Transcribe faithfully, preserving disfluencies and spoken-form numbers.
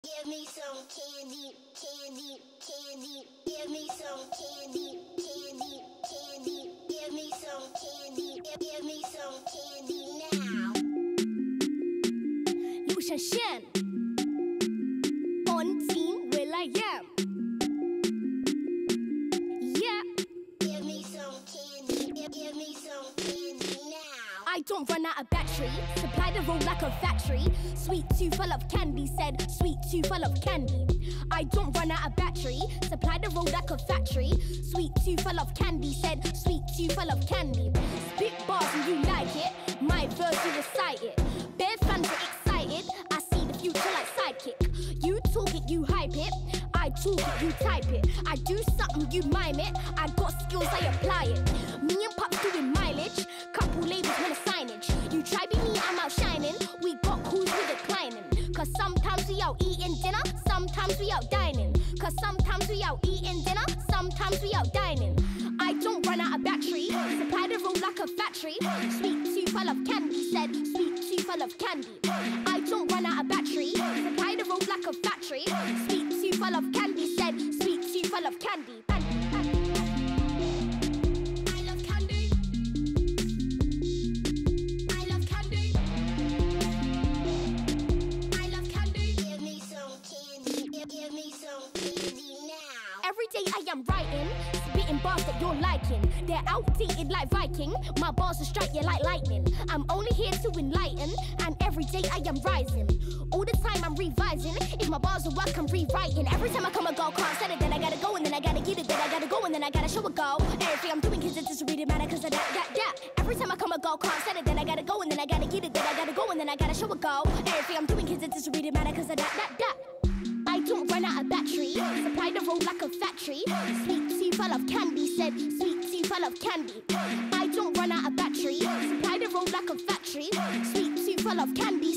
Give me some candy, candy, candy. Give me some candy, candy, candy. Give me some candy, give me some candy now. Lil Shan Shan on Teamwill.i.am. Yeah. Give me some candy, give me some candy now. I don't run out of battery. Supply the road like a factory. Sweet tooth full of candy, said sweet tooth full of candy. I don't run out of battery. Supply the road like a factory. Sweet tooth full of candy, said sweet tooth full of candy. Spit bars and you like it. My verse you recite it. Bare fans are excited. I see the future like sidekick. You talk it, you hype it. I talk it, you type it. I do something, you mime it. I got skills, I apply it. Me and Pops doing mileage. Couple labels wanna signage. You try be me, I'm out shining. We got calls, we declining. Cause sometimes we out eating dinner, sometimes we out dining. Cause sometimes we out eating dinner, sometimes we out dining. I don't run out of battery. Supply the road like a factory. Sweet tooth full of candy, said sweet tooth full of candy. I don't run out of battery. Supply the road like a factory. Sweet tooth full of candy, said sweet tooth full of candy. Every day I am writing, spitting bars that you're liking. They're outdated like Viking, my bars will strike you like lightning. I'm only here to enlighten, and every day I am rising. All the time I'm revising, if my bars will work I'm rewriting. Every time I come and go, can't set it, then I gotta go and then I gotta get it, then I gotta go and then I gotta show it go. Everything I'm doing cause it just really matter cause of that, that, that. Every time I come and go, can't set it, then I gotta go and then I gotta get it, then I gotta go and then I gotta show it go. Everything I'm doing cause it just really matter cause of that, that, that. I don't run out of battery. Supply the road like a factory. Sweet tooth full of candy, said sweet tooth full of candy. I don't run out of battery. Supply the road like a factory. Sweet tooth full of candy,